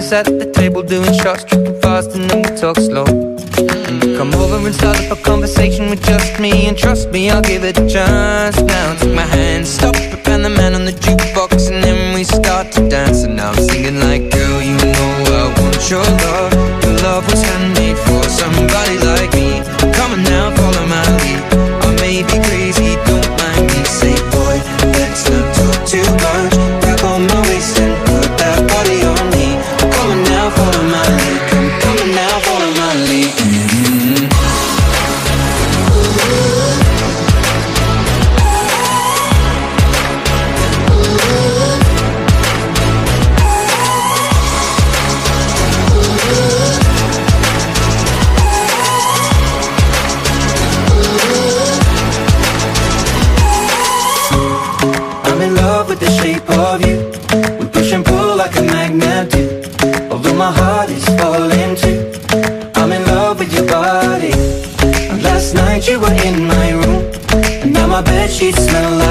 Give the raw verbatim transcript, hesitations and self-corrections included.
sat at the table doing shots, tripping fast, and then we talk slow. And you come over and start up a conversation with just me, and trust me, I'll give it a chance. Now take my hand, stop it, and the man on the jukebox, and then we start to dance. And now I'm singing like, girl, you know I want your love. Your love was handmade for somebody like me. Come on now, follow my lead. I may be crazy, don't mind me. Say, boy, let's not talk too much. Grab on my waist and put that body on me. Come on now, follow my lead. Come, come on now, follow my lead. Mm-hmm. I'm in love with the shape of you. We push and pull like a magnet do. Although my heart is falling too, I'm in love with your body. And last night you were in my room, and now my bedsheets smell like